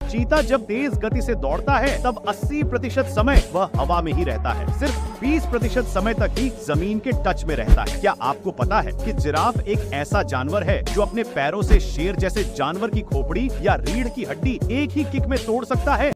चीता जब तेज गति से दौड़ता है तब 80% समय वह हवा में ही रहता है। सिर्फ 20% समय तक ही जमीन के टच में रहता है। क्या आपको पता है कि जिराफ एक ऐसा जानवर है जो अपने पैरों से शेर जैसे जानवर की खोपड़ी या रीढ़ की हड्डी एक ही किक में तोड़ सकता है?